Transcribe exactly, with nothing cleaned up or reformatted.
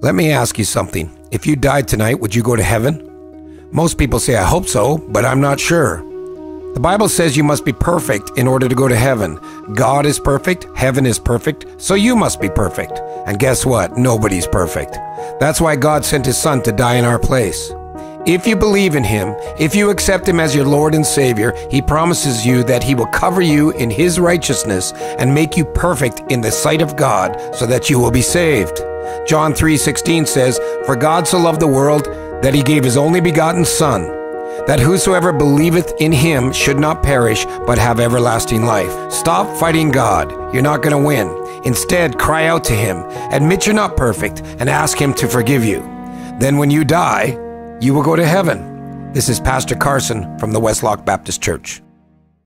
Let me ask you something. If you died tonight, would you go to heaven? Most people say, I hope so, but I'm not sure. The Bible says you must be perfect in order to go to heaven. God is perfect, heaven is perfect, so you must be perfect. And guess what? Nobody's perfect. That's why God sent His Son to die in our place. If you believe in Him, if you accept Him as your Lord and Savior, He promises you that He will cover you in His righteousness and make you perfect in the sight of God so that you will be saved. John three sixteen says, For God so loved the world that He gave His only begotten Son, that whosoever believeth in Him should not perish, but have everlasting life. Stop fighting God. You're not going to win. Instead, cry out to Him, admit you're not perfect, and ask Him to forgive you. Then when you die, you will go to heaven. This is Pastor Carson from the Westlock Baptist Church.